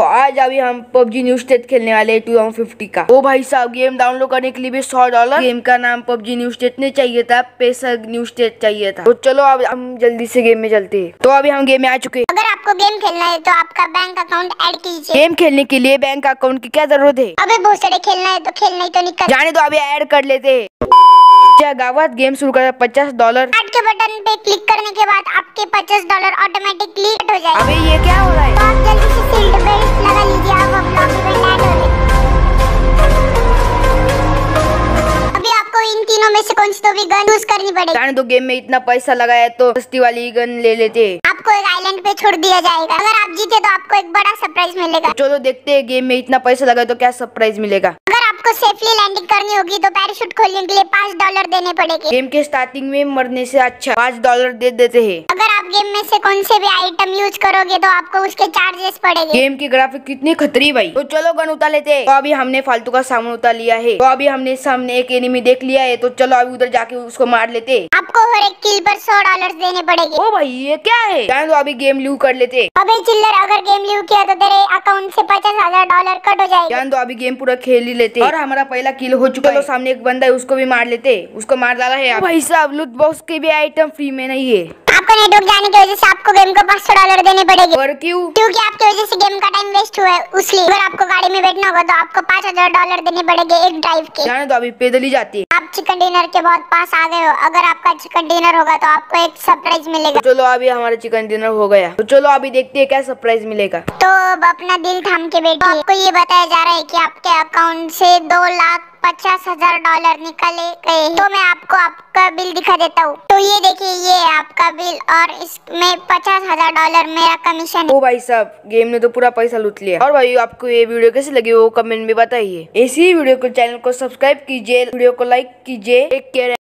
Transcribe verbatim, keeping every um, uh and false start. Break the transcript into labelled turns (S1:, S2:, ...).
S1: आज अभी हम पबजी न्यू स्टेट खेलने वाले टू थाउजेंड फिफ्टी का। ओ भाई साहब, गेम डाउनलोड करने के लिए भी सौ डॉलर। गेम का नाम पबजी न्यू स्टेट नहीं चाहिए था, पबग न्यू स्टेट चाहिए था। तो चलो अब हम जल्दी से गेम में चलते हैं। तो अभी हम गेम में आ चुके हैं।
S2: अगर आपको गेम खेलना है तो आपका बैंक अकाउंट ऐड कीजिए।
S1: गेम खेलने के लिए बैंक अकाउंट की क्या जरूरत है?
S2: अबे बहुत सारे खेलना है तो खेलना ही तो निकल
S1: जाने दो, अभी ऐड कर लेते हैं। क्या गावत गेम शुरू कर पचास डॉलर।
S2: ऐड के बटन पे क्लिक करने के बाद आपके पचास डॉलर ऑटोमेटिकली ऐड हो जाएगा।
S1: अबे ये क्या हो रहा है?
S2: तो आप जल्दी से सीट बेल्ट लगा लीजिए, आप अपना इवेंट ऐड हो जाए। अभी आपको इन तीनों में से कौन सी तो भी गन यूज करनी पड़ेगी।
S1: जाने दो, गेम में इतना पैसा लगा है तो सस्ती वाली गन ले लेते हैं।
S2: आपको एक आइलैंड पे छोड़ दिया जाएगा। अगर आप जीते तो आपको एक बड़ा सरप्राइज मिलेगा।
S1: चलो देखते हैं, गेम में इतना पैसा लगा है तो क्या सरप्राइज मिलेगा।
S2: अगर आपको सेफली लैंडिंग करनी होगी तो पैराशूट खोलने के लिए पाँच डॉलर देने पड़ेंगे।
S1: गेम के स्टार्टिंग में मरने से अच्छा पाँच डॉलर दे देते हैं।
S2: अगर आप गेम में से कौन से भी आइटम यूज करोगे तो आपको उसके चार्जेस पड़ेंगे।
S1: गेम की ग्राफिक कितनी खतरी भाई। तो चलो गन उतार लेते हैं। तो अभी हमने फालतू का सामान उतार लिया है। तो अभी हमने सामने एक एनिमी देख लिया है, तो चलो अभी उधर जाके उसको मार लेते हैं।
S2: आपको हर एक किल पर सौ डॉलर देने पड़ेंगे।
S1: ओ भाई ये क्या है? जाने दो, अभी गेम लीव कर लेते।
S2: अबे चिल्लर, अगर गेम लीव किया तो तेरे अकाउंट से पचास हजार डॉलर कट हो जाएगा।
S1: जान दो, अभी गेम पूरा खेल ही लेते। और हमारा पहला किल हो चुका है। सामने एक बंदा है, उसको भी मार लेते। उसको मार डाला है। भाई साहब, लूट बॉक्स के भी आइटम फ्री में नहीं है।
S2: आपको नेटवर्क जाने की वजह से आपको गेम को पाँच सौ डॉलर देने पड़ेगे।
S1: और क्यों?
S2: क्योंकि आपकी वजह से गेम का टाइम वेस्ट हुआ है, इसलिए अगर आपको गाड़ी में बैठना होगा तो आपको पाँच हजार डॉलर देने पड़ेंगे एक ड्राइव के।
S1: जाने दो, अभी पैदल ही जाती है।
S2: आप चिकन डिनर के बहुत पास आ गए हो। अगर आपका चिकन डिनर होगा तो आपको एक सरप्राइज मिलेगा।
S1: तो चलो अभी हमारा चिकन डिनर हो गया। तो चलो अभी देखते हैं क्या सरप्राइज मिलेगा।
S2: तो अब अपना दिल थाम के बैठिए। आपको ये बताया जा रहा है कि आपके अकाउंट से दो लाख पचास हजार डॉलर निकाले गए। तो मैं आपको आपका बिल दिखा देता हूँ। तो ये देखिए, ये है आपका बिल और इसमें पचास हजार डॉलर मेरा कमीशन है।
S1: ओ भाई साहब, गेम ने तो पूरा पैसा लूट लिया। और भाई आपको ये वीडियो कैसी लगी वो कमेंट में बताइए। ऐसी वीडियो को चैनल को सब्सक्राइब कीजिए, वीडियो को लाइक कीजिए। Take care.